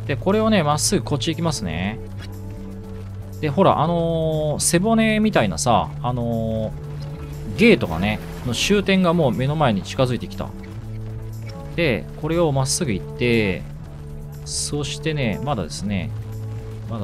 で、これをね、まっすぐこっち行きますね。で、ほら、背骨みたいなさ、ゲートがね、の終点がもう目の前に近づいてきた。で、これをまっすぐ行って、そしてね、まだですね。ま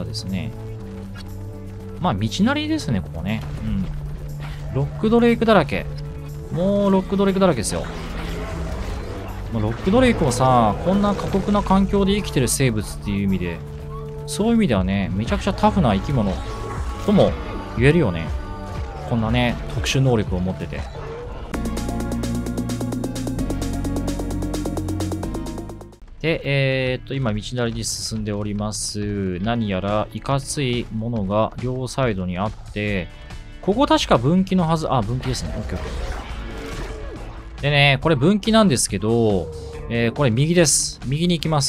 あ、道なりですね、ここね。うん。ロックドレイクだらけ。もうロックドレイクだらけですよ。ロックドレイクもさ、こんな過酷な環境で生きてる生物っていう意味で、そういう意味ではね、めちゃくちゃタフな生き物とも言えるよね。こんなね、特殊能力を持ってて。で、今、道なりに進んでおります。何やら、いかついものが両サイドにあって、ここ確か分岐のはず。あ、分岐ですね。オッケーオッケー。でね、これ分岐なんですけど、これ右です。右に行きます。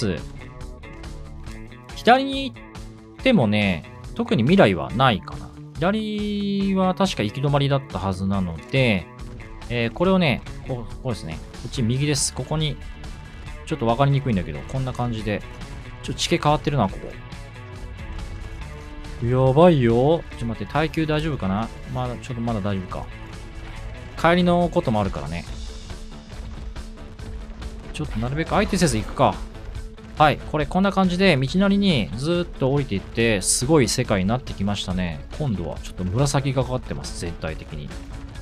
左に行ってもね、特に未来はないかな。左は確か行き止まりだったはずなので、これをね、ここですね。こっち右です。ここに、ちょっと分かりにくいんだけど、こんな感じで。地形変わってるな、ここ。やばいよ。待って、耐久大丈夫かな？まだ大丈夫か。帰りのこともあるからね。ちょっとなるべく相手せず行くか。はい。これこんな感じで、道なりにずーっと降りていって、すごい世界になってきましたね。今度はちょっと紫がかかってます、全体的に。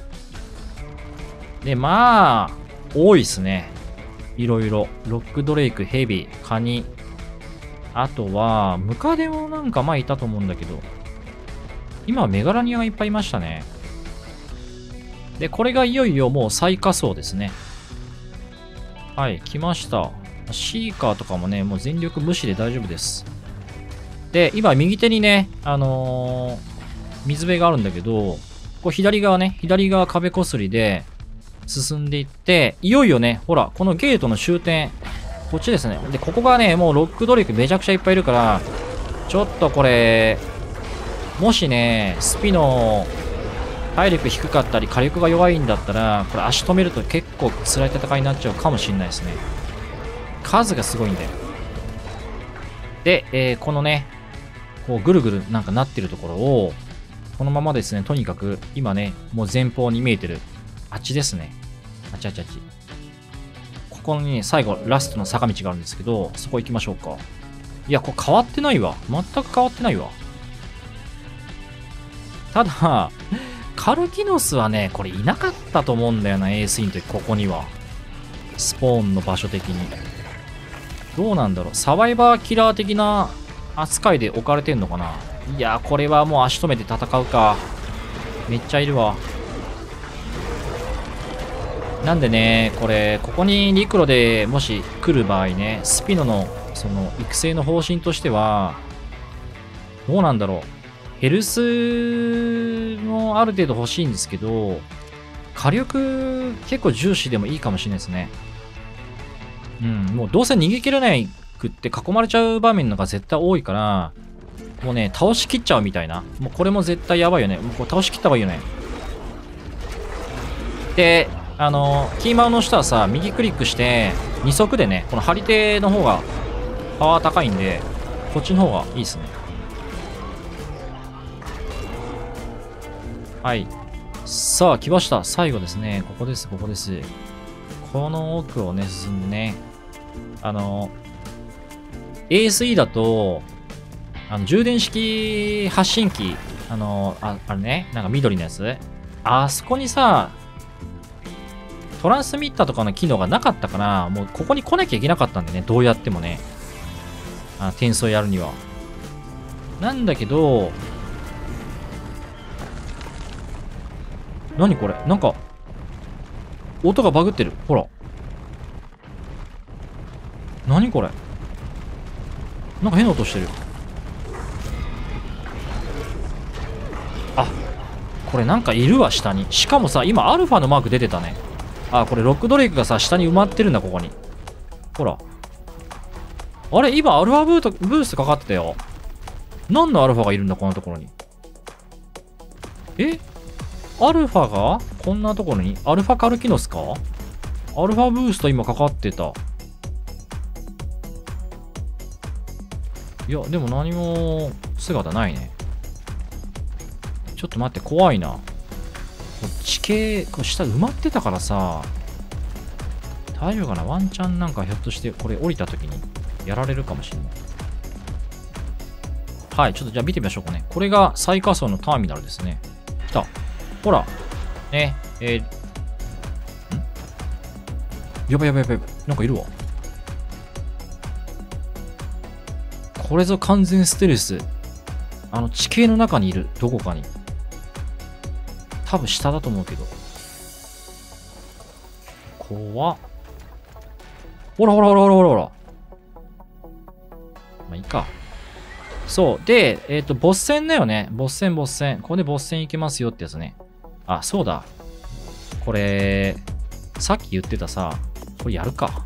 で、まあ、多いっすね。いろいろ。ロックドレイク、ヘビ、カニ。あとは、ムカデもなんか前いたと思うんだけど、今はメガラニアがいっぱいいましたね。で、これがいよいよもう最下層ですね。はい、来ました。シーカーとかもね、もう全力無視で大丈夫です。で、今右手にね、水辺があるんだけど、こう左側壁こすりで進んでいって、いよいよね、ほら、このゲートの終点、こっちですね。で、ここがね、もうロックドレイクめちゃくちゃいっぱいいるから、ちょっとこれ、もしね、スピの体力低かったり火力が弱いんだったら、これ足止めると結構辛い戦いになっちゃうかもしれないですね。数がすごいんで。で、このね、こうぐるぐるなんかなってるところを、このままですね、とにかく、今ね、もう前方に見えてる、あっちですね。あっち。ここにね、最後、ラストの坂道があるんですけど、そこ行きましょうか。いや、これ変わってないわ。全く変わってないわ。ただ、カルキノスはね、これいなかったと思うんだよな、AS インの時、ここには。スポーンの場所的に。どうなんだろう。サバイバーキラー的な扱いで置かれてんのかな。いや、これはもう足止めて戦うか。めっちゃいるわ。なんでね、これ、ここに陸路でもし来る場合ね、スピノの、その、育成の方針としては、どうなんだろう。ヘルスもある程度欲しいんですけど、火力結構重視でもいいかもしれないですね。うん、もうどうせ逃げ切れないくって囲まれちゃう場面のが絶対多いから、もうね、倒しきっちゃうみたいな。もうこれも絶対やばいよね。もうこれ倒しきった方がいいよね。で、キーマウの下はさ、右クリックして、2速でね、この張り手の方がパワー高いんで、こっちの方がいいですね。はい。さあ、来ました。最後ですね。ここです。この奥をね、進んでね。ASE だと、充電式発信機、あれね、なんか緑のやつ。あそこにさ、トランスミッターとかの機能がなかったから、もうここに来なきゃいけなかったんでね、どうやってもね。転送やるには。なんだけど、何これなんか、音がバグってる。ほら。何これなんか変な音してる。あ、これなんかいるわ、下に。しかもさ、今アルファのマーク出てたね。あ、これロックドレイクがさ、下に埋まってるんだ、ここに。ほら。あれ今アルファブーストかかってたよ。何のアルファがいるんだ、こんなところに。アルファがこんなところにアルファカルキノスか？アルファブースト今かかってた。 いや、でも何も姿ないね。ちょっと待って、怖いな。地形、これ下埋まってたからさ、大丈夫かな。ワンチャンなんかひょっとしてこれ降りた時にやられるかもしれない。はい、ちょっとじゃあ見てみましょうかね。これが最下層のターミナルですね。来た。ほら。ね、やばいやばいやばい。なんかいるわ。これぞ完全ステルス。地形の中にいる。どこかに。多分下だと思うけど。怖っ。ほらほらほらほらほらほら。まあいいか。そう。で、ボス戦だよね。ボス戦、ボス戦。ここでボス戦行けますよってやつね。あ、そうだ。これ、さっき言ってたさ、これやるか。こ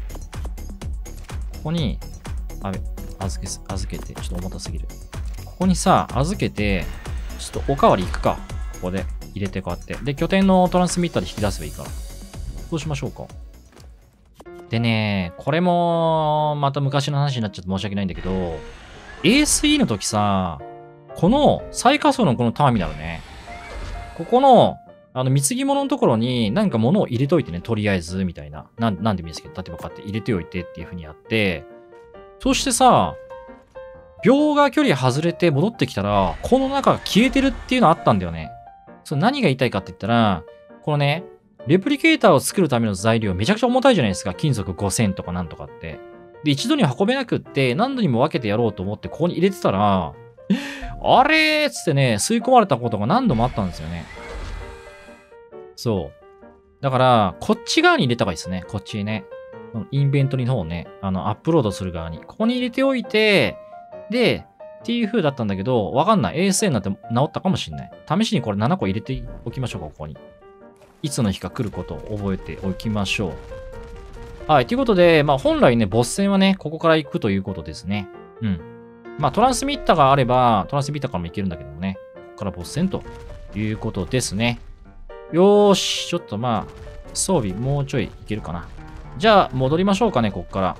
こに、預けて、ちょっと重たすぎる。ここにさ、預けて、ちょっとおかわり行くか。ここで入れてこうやって。で、拠点のトランスミッターで引き出せばいいから。そうしましょうか。でね、これも、また昔の話になっちゃって申し訳ないんだけど、ASE の時さ、この最下層のこのターミナルね、ここの、貢ぎ物のところに何か物を入れといてね、とりあえず、みたいな。なんでもいいですけど、例えばこうやって入れておいてっていう風にやって、そしてさ、秒が距離外れて戻ってきたら、この中が消えてるっていうのあったんだよね。それ何が言いたいかって言ったら、このね、レプリケーターを作るための材料めちゃくちゃ重たいじゃないですか。金属5000とかなんとかって。で、一度に運べなくって、何度にも分けてやろうと思ってここに入れてたら、あれーっつってね、吸い込まれたことが何度もあったんですよね。そう。だから、こっち側に入れた方がいいですね。こっちにね。インベントリの方をね、アップロードする側に。ここに入れておいて、で、っていう風だったんだけど、わかんない。ASA になって治ったかもしんない。試しにこれ7個入れておきましょうか、ここに。いつの日か来ることを覚えておきましょう。はい。ということで、まあ本来ね、ボス戦はね、ここから行くということですね。うん。まあトランスミッターがあれば、トランスミッターからも行けるんだけどもね。ここからボス戦ということですね。よーし。ちょっとまあ、装備もうちょいいけるかな。じゃあ、戻りましょうかね、ここから。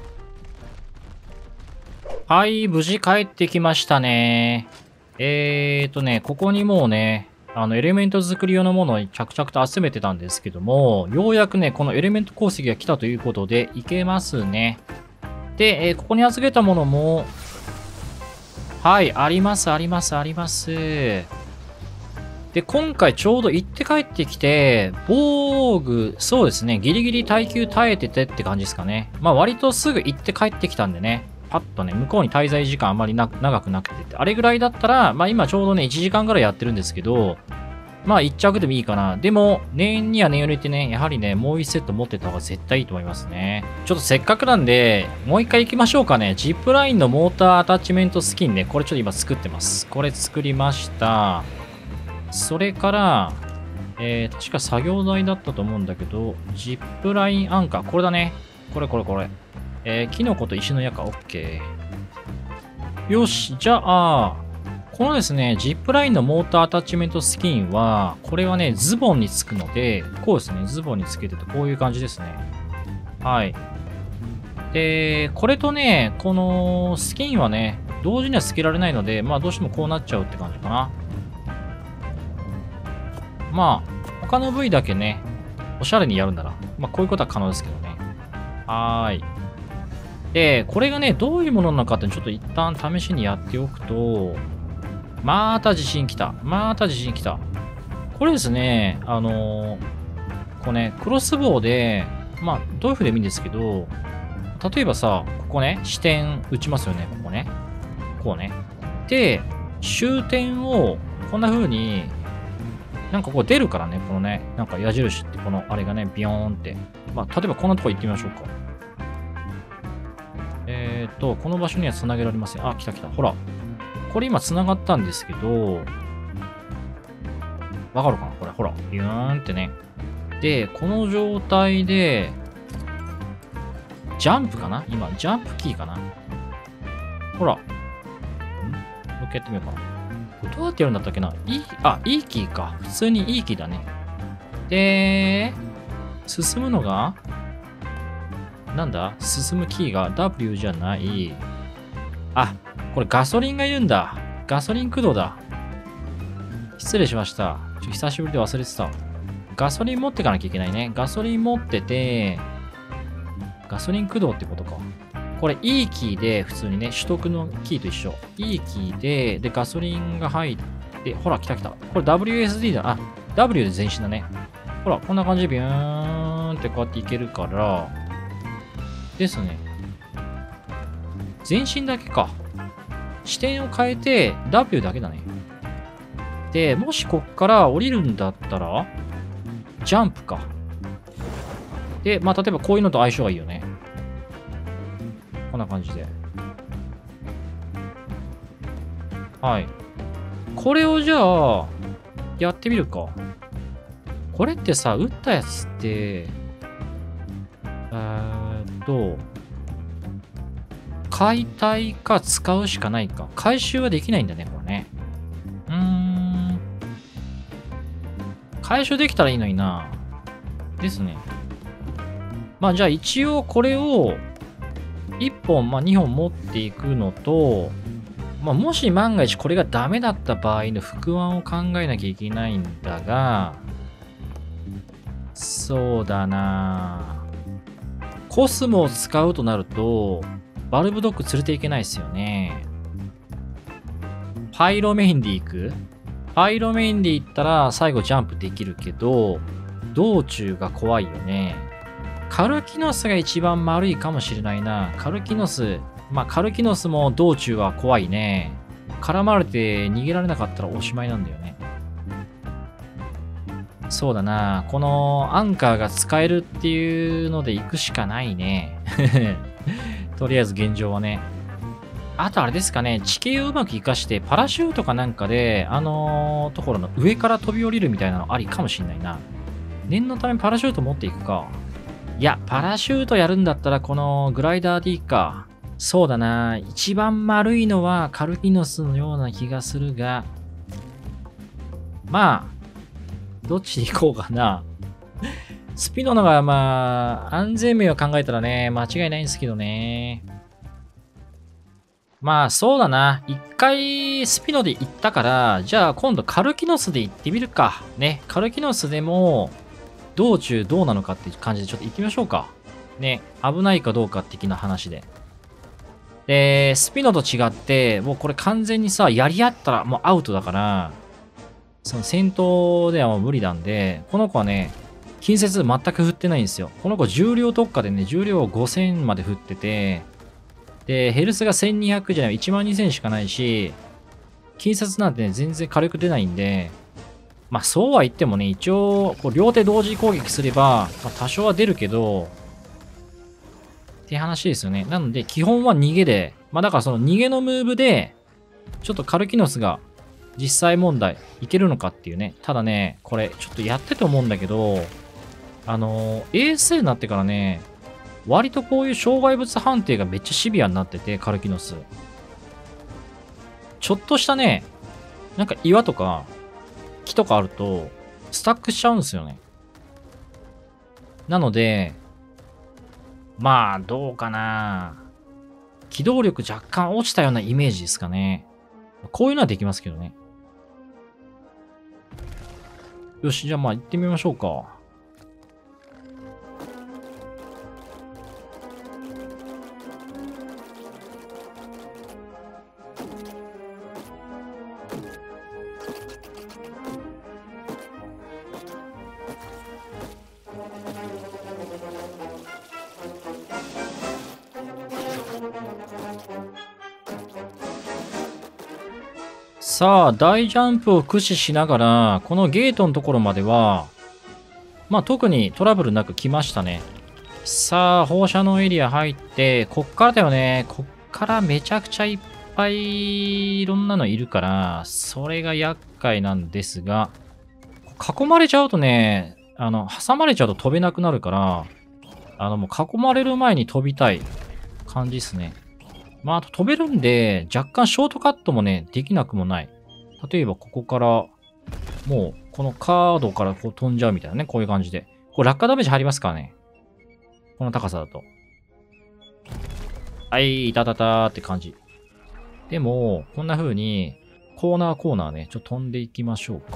はい、無事帰ってきましたね。ここにもうね、エレメント作り用のものを着々と集めてたんですけども、ようやくね、このエレメント鉱石が来たということで、いけますね。で、ここに預けたものも、はい、あります、あります、あります。で、今回ちょうど行って帰ってきて、防具、そうですね、ギリギリ耐久耐えててって感じですかね。まあ割とすぐ行って帰ってきたんでね、パッとね、向こうに滞在時間あまり長くなくて、あれぐらいだったら、まあ今ちょうどね、1時間ぐらいやってるんですけど、まあ1着でもいいかな。でも、念には念を入れてね、やはりね、もう1セット持ってた方が絶対いいと思いますね。ちょっとせっかくなんで、もう一回行きましょうかね。ジップラインのモーターアタッチメントスキンね、これちょっと今作ってます。これ作りました。それから、確か作業台だったと思うんだけど、ジップラインアンカー、これだね。これ。キノコと石の矢か、OK。よし、じゃあ、このですね、ジップラインのモーターアタッチメントスキンは、これはね、ズボンにつくので、こうですね、ズボンにつけてて、こういう感じですね。はい。で、これとね、このスキンはね、同時にはつけられないので、まあどうしてもこうなっちゃうって感じかな。まあ、他の部位だけね、おしゃれにやるなら、まあこういうことは可能ですけどね。はーい。で、これがね、どういうものなのかってちょっと一旦試しにやっておくと、また地震来た。これですね、こうね、クロスボウで、まあ、どういう風でもいいんですけど、例えばさ、ここね、支点打ちますよね、ここね。こうね。で、終点を、こんな風に、なんかこう出るからね、このね、なんか矢印って、このあれがね、ビヨーンって。まあ、例えばこんなとこ行ってみましょうか。この場所には繋げられません。あ、来た。ほら。これ今繋がったんですけど、わかるかなこれ、ほら。ビューンってね。で、この状態で、ジャンプかな今、ジャンプキーかなほら。もう一回やってみようかな。どうやってやるんだったっけないいキーか。普通にいいキーだね。で、進むのが、なんだ進むキーが W じゃない。あ、 これガソリンがいるんだ。ガソリン駆動だ。失礼しました。久しぶりで忘れてた。ガソリン持ってかなきゃいけないね。ガソリン持ってて、ガソリン駆動ってことか。これ E キーで普通にね、取得のキーと一緒。E キーで、ガソリンが入って、ほら、来た来た。これ WSD だ。あ、W で前進だね。ほら、こんな感じでビューンってこうやっていけるから、ですね。前進だけか。視点を変えて W だけだね。で、もしこっから降りるんだったら、ジャンプか。で、まあ、例えばこういうのと相性がいいよね。こんな感じで。はい。これをじゃあ、やってみるか。これってさ、撃ったやつって、解体か使うしかないか。回収はできないんだね、これね。回収できたらいいのにな。ですね。まあじゃあ一応これを1本、まあ2本持っていくのと、まあもし万が一これがダメだった場合の副案を考えなきゃいけないんだが、そうだな。コスモを使うとなると、バルブドッグ連れていけないですよね。パイロメインで行く？パイロメインで行ったら最後ジャンプできるけど、道中が怖いよね。カルキノスが一番丸いかもしれないな。カルキノス。まあ、カルキノスも道中は怖いね。絡まれて逃げられなかったらおしまいなんだよね。そうだな。このアンカーが使えるっていうので行くしかないね。とりあえず現状はね。あとあれですかね。地形をうまく活かしてパラシュートかなんかで、ところの上から飛び降りるみたいなのありかもしんないな。念のためパラシュート持っていくか。いや、パラシュートやるんだったらこのグライダーでいいか。そうだな。一番丸いのはカルキノスのような気がするが。まあ、どっちに行こうかな。スピノのがまあ、安全面を考えたらね、間違いないんですけどね。まあ、そうだな。一回スピノで行ったから、じゃあ今度カルキノスで行ってみるか。ね。カルキノスでも、道中どうなのかっていう感じでちょっと行ってみましょうか。ね。危ないかどうか的な話で。で、スピノと違って、もうこれ完全にさ、やり合ったらもうアウトだから、その戦闘ではもう無理なんで、この子はね、近接全く振ってないんですよ。この子重量特化でね、重量を5000まで振ってて、で、ヘルスが1200じゃない、12000しかないし、近接なんてね、全然火力出ないんで、まあそうは言ってもね、一応、こう両手同時攻撃すれば、まあ、多少は出るけど、って話ですよね。なので、基本は逃げで、まあだからその逃げのムーブで、ちょっとカルキノスが実際問題いけるのかっていうね。ただね、これちょっとやってて思うんだけど、ASA になってからね、割とこういう障害物判定がめっちゃシビアになってて、カルキノス。ちょっとしたね、なんか岩とか木とかあると、スタックしちゃうんですよね。なので、まあ、どうかな。機動力若干落ちたようなイメージですかね。こういうのはできますけどね。よし、じゃあまあ行ってみましょうか。さあ、大ジャンプを駆使しながら、このゲートのところまでは、まあ特にトラブルなく来ましたね。さあ、放射能エリア入って、こっからだよね。こっからめちゃくちゃいっぱいいろんなのいるから、それが厄介なんですが、囲まれちゃうとね、挟まれちゃうと飛べなくなるから、もう囲まれる前に飛びたい感じですね。まあ、あと飛べるんで、若干ショートカットもね、できなくもない。例えばここから、もう、このカードからこう飛んじゃうみたいなね、こういう感じで。これ落下ダメージ入りますからね。この高さだと。はい、いたたたーって感じ。 でも、こんな風に、コーナーね、ちょっと飛んでいきましょうか。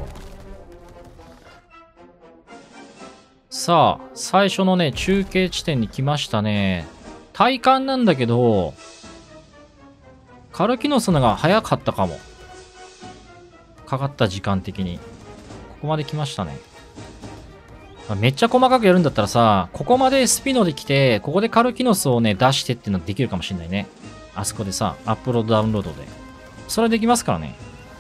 さあ、最初のね、中継地点に来ましたね。体感なんだけど、カルキノスのが早かったかも。かかった時間的に。ここまで来ましたね。めっちゃ細かくやるんだったらさ、ここまでスピノで来て、ここでカルキノスをね、出してっていうのできるかもしんないね。あそこでさ、アップロードダウンロードで。それできますからね。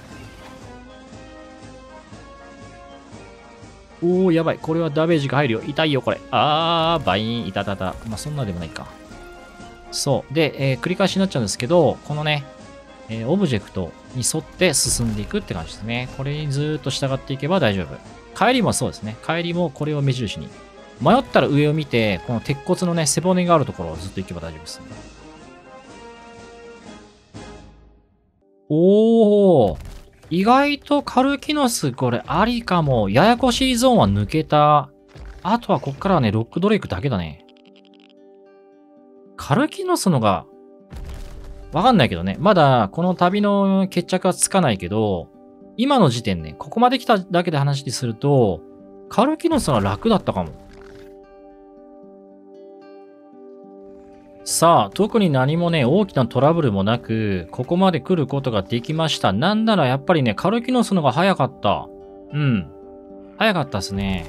おー、やばい。これはダメージが入るよ。痛いよ、これ。バイン、いたたた。まあ、そんなでもないか。そう。で、繰り返しになっちゃうんですけど、このね、オブジェクトに沿って進んでいくって感じですね。これにずーっと従っていけば大丈夫。帰りもそうですね。帰りもこれを目印に。迷ったら上を見て、この鉄骨のね、背骨があるところをずっと行けば大丈夫です。おー。意外とカルキノス、これありかも。ややこしいゾーンは抜けた。あとはこっからはね、ロックドレイクだけだね。カルキノスのが、わかんないけどね。まだ、この旅の決着はつかないけど、今の時点ね、ここまで来ただけで話すると、カルキノスは楽だったかも。さあ、特に何もね、大きなトラブルもなく、ここまで来ることができました。なんならやっぱりね、カルキノスのが早かった。うん。早かったっすね。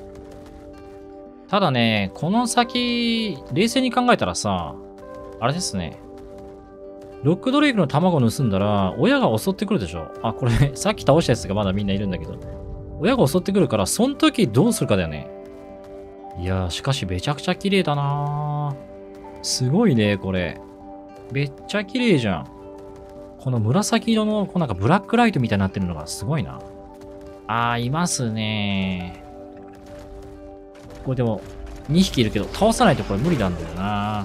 ただね、この先、冷静に考えたらさ、あれですね。ロックドレイクの卵を盗んだら、親が襲ってくるでしょ。あ、これ、さっき倒したやつがまだみんないるんだけど。親が襲ってくるから、その時どうするかだよね。いやー、しかしめちゃくちゃ綺麗だなー。すごいね、これ。めっちゃ綺麗じゃん。この紫色の、こうなんかブラックライトみたいになってるのがすごいな。いますね。これでも、2匹いるけど、倒さないとこれ無理なんだよな。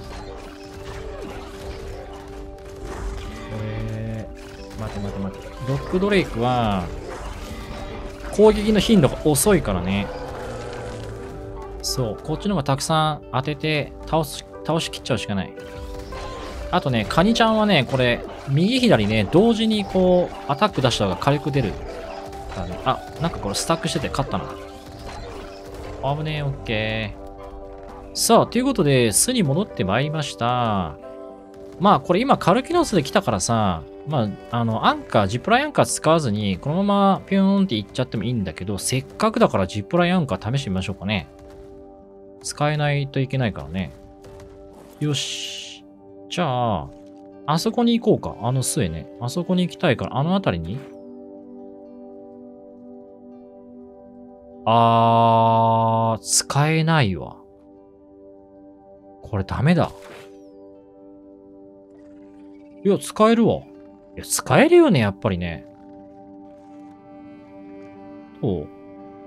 これ、待て。ロックドレイクは、攻撃の頻度が遅いからね。そう、こっちの方がたくさん当てて、倒しきっちゃうしかない。あとね、カニちゃんはね、これ、右左ね、同時にこう、アタック出した方が火力出る。からね。なんかこれスタックしてて勝ったな。危ねえ、オッケー。さあ、ということで、巣に戻ってまいりました。まあ、これ今、カルキノスで来たからさ、まあ、アンカー、ジップラインアンカー使わずに、このままピューンって行っちゃってもいいんだけど、せっかくだからジップラインアンカー試してみましょうかね。使えないといけないからね。よし。じゃあ、あそこに行こうか。あの巣へね。あそこに行きたいから、あの辺りに使えないわ。これダメだ。いや、使えるわ。いや、使えるよね、やっぱりね。どう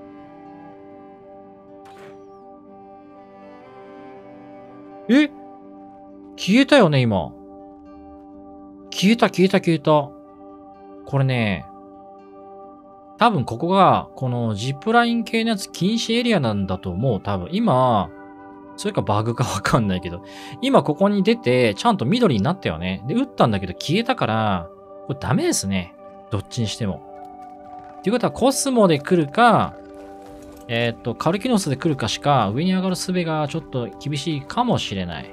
え消えたよね、今。消えた。これね、多分ここが、このジップライン系のやつ禁止エリアなんだと思う。多分。今、それかバグかわかんないけど。今ここに出て、ちゃんと緑になったよね。で、撃ったんだけど消えたから、これダメですね。どっちにしても。っていうことは、コスモで来るか、カルキノスで来るかしか、上に上がる術がちょっと厳しいかもしれない。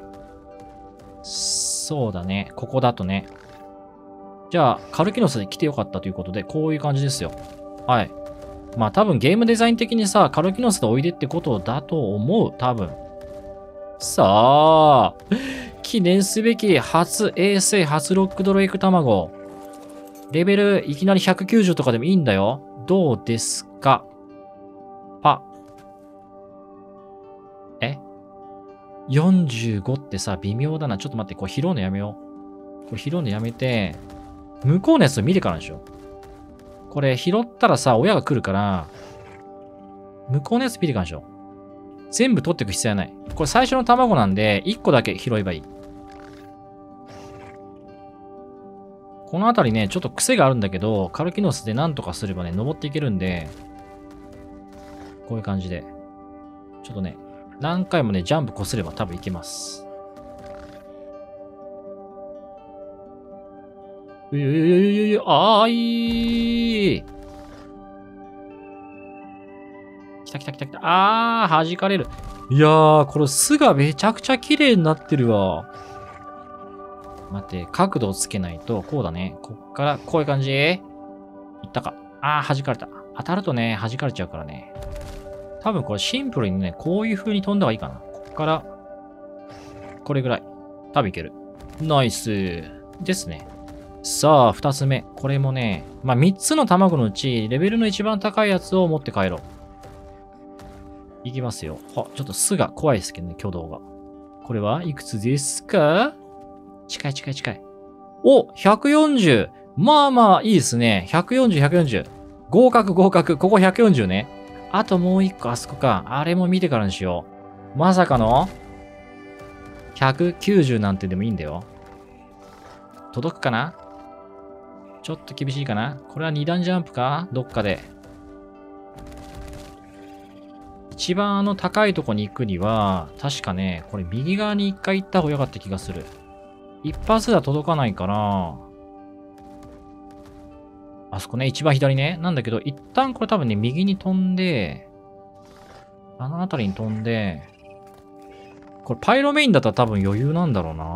そうだね。ここだとね。じゃあ、カルキノスで来てよかったということで、こういう感じですよ。はい。まあ多分ゲームデザイン的にさ、カルキノスでおいでってことだと思う。多分。さあ、記念すべき初衛星初ロックドレイク卵。レベルいきなり190とかでもいいんだよ。どうですか？45ってさ、微妙だな。ちょっと待って、これ拾うのやめよう。これ拾うのやめて、向こうのやつを見てからでしょ。これ拾ったらさ、親が来るから、向こうのやつ見てからでしょ。全部取っていく必要はない。これ最初の卵なんで、1個だけ拾えばいい。この辺りね、ちょっと癖があるんだけど、カルキノスでなんとかすればね、登っていけるんで、こういう感じで。ちょっとね、何回もね、ジャンプこすれば多分いけます。 あーいー。来た来た来た来た。あー、弾かれる。いやー、これ巣がめちゃくちゃ綺麗になってるわ。待って、角度をつけないと、こうだね。こっから、こういう感じ。いったか。あー、弾かれた。当たるとね、弾かれちゃうからね。多分これシンプルにね、こういう風に飛んだ方がいいかな。こっから、これぐらい。多分いける。ナイス。ですね。さあ、二つ目。これもね、まあ、三つの卵のうち、レベルの一番高いやつを持って帰ろう。いきますよ。ちょっと巣が怖いですけどね、挙動が。これはいくつですか？近い近い近い。お !140! まあまあ、いいですね。140、140。合格合格。ここ140ね。あともう一個、あそこか。あれも見てからにしよう。まさかの190なんてでもいいんだよ。届くかな？ちょっと厳しいかな？これは二段ジャンプか？どっかで。一番高いとこに行くには、確かね、これ右側に一回行った方が良かった気がする。一発では届かないから、あそこね、一番左ね。なんだけど、一旦これ多分ね、右に飛んで、あの辺りに飛んで、これパイロメインだったら多分余裕なんだろうな。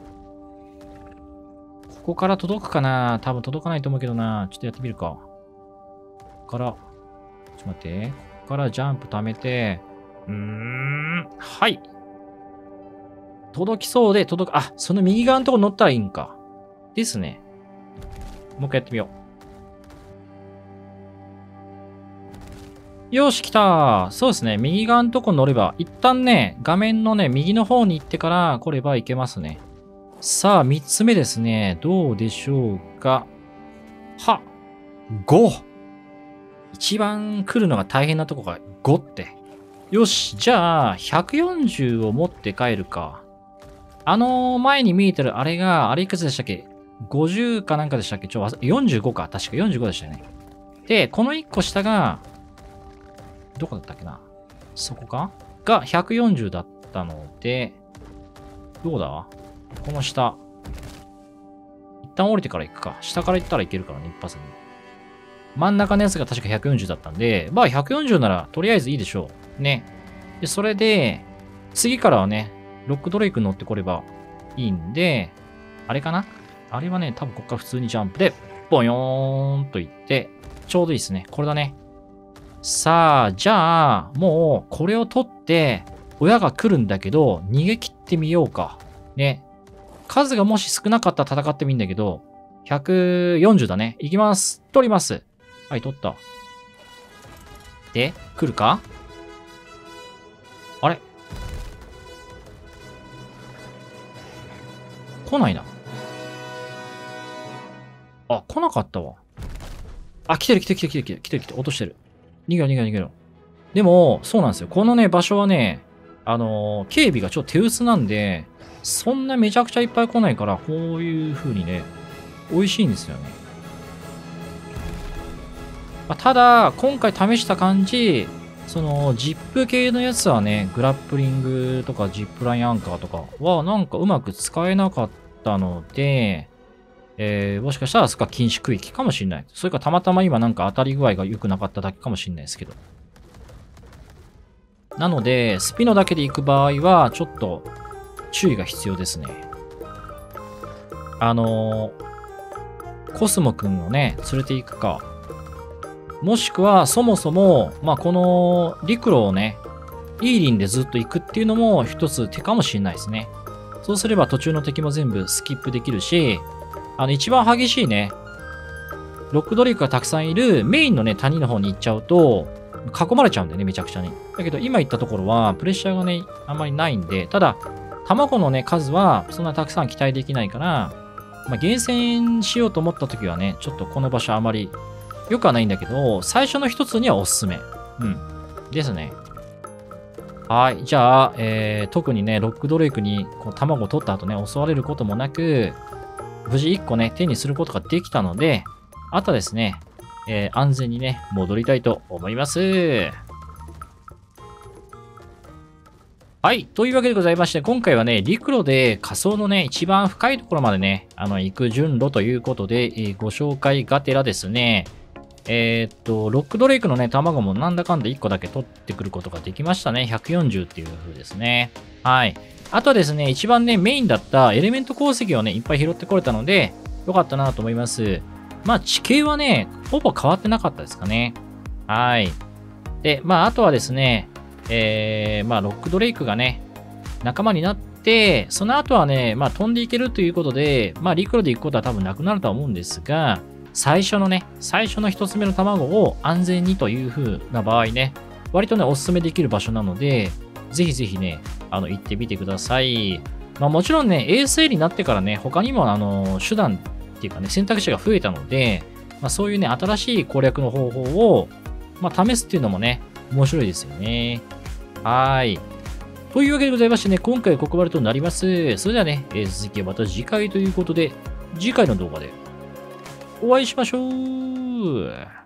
ここから届くかな？多分届かないと思うけどな。ちょっとやってみるか。ここから、ちょっと待って。ここからジャンプ貯めて、はい。届きそうで届く。あ、その右側のとこ乗ったらいいんか。ですね。もう一回やってみよう。よし、来た。そうですね。右側のとこ乗れば、一旦ね、画面のね、右の方に行ってから来ればいけますね。さあ、三つ目ですね。どうでしょうか。は、5。一番来るのが大変なとこが5って。よし、じゃあ、140を持って帰るか。前に見えてるあれが、あれいくつでしたっけ？ 50 かなんかでしたっけ？45か。確か45でしたよね。で、この1個下が、どこだったっけな？そこかが140だったので、どうだ？この下。一旦降りてから行くか。下から行ったらいけるからね、一発に。真ん中のやつが確か140だったんで、まあ140ならとりあえずいいでしょう。ね。で、それで、次からはね、ロックドレイク乗ってこればいいんで、あれかな？あれはね、多分こっから普通にジャンプで、ボヨーンといって、ちょうどいいですね。これだね。さあ、じゃあ、もう、これを取って、親が来るんだけど、逃げ切ってみようか。ね。数がもし少なかったら戦ってもいいんだけど、140だね。いきます。取ります。はい、取った。で、来るか？あれ？来ないな。あ、来なかったわ。あ、来てる来てる来てる来てる来てる来てる。落としてる。逃げろ逃げろ逃げろ。でも、そうなんですよ。このね、場所はね、警備がちょっと手薄なんで、そんなめちゃくちゃいっぱい来ないから、こういう風にね、美味しいんですよね。まあ、ただ、今回試した感じ、その、ジップ系のやつはね、グラップリングとかジップラインアンカーとかは、なんかうまく使えなかったので、もしかしたらそこは禁止区域かもしれない。それかたまたま今なんか当たり具合が良くなかっただけかもしれないですけど。なので、スピノだけで行く場合は、ちょっと注意が必要ですね。コスモくんをね、連れて行くか。もしくは、そもそも、まあ、この陸路をね、イーリンでずっと行くっていうのも一つ手かもしれないですね。そうすれば途中の敵も全部スキップできるし、一番激しいね、ロックドレイクがたくさんいるメインのね、谷の方に行っちゃうと、囲まれちゃうんだよね、めちゃくちゃに。だけど今言ったところは、プレッシャーがね、あんまりないんで、ただ、卵のね、数はそんなたくさん期待できないから、まあ、厳選しようと思った時はね、ちょっとこの場所あまり良くはないんだけど、最初の一つにはおすすめ。うん。ですね。はい。じゃあ、特にね、ロックドレイクにこう卵を取った後ね、襲われることもなく、無事1個ね、手にすることができたので、あとはですね、安全にね、戻りたいと思います。 はい。というわけでございまして、今回はね、陸路で仮想のね、一番深いところまでね、行く順路ということで、ご紹介がてらですね、ロックドレイクのね、卵もなんだかんだ1個だけ取ってくることができましたね。140っていう風ですね。はい。あとはですね、一番ね、メインだったエレメント鉱石をね、いっぱい拾ってこれたので、よかったなと思います。まあ、地形はね、ほぼ変わってなかったですかね。はい。で、まあ、あとはですね、まあ、ロックドレイクがね、仲間になって、その後はね、まあ、飛んでいけるということで、まあ、陸路で行くことは多分なくなるとは思うんですが、最初の一つ目の卵を安全にという風な場合ね、割とね、お勧めできる場所なので、ぜひぜひね、行ってみてください。まあ、もちろんね、ASA になってからね、他にも手段っていうかね、選択肢が増えたので、まあ、そういうね、新しい攻略の方法を、まあ、試すっていうのもね、面白いですよね。はい。というわけでございましてね、今回はここまでとなります。それではね、続きはまた次回ということで、次回の動画でお会いしましょう。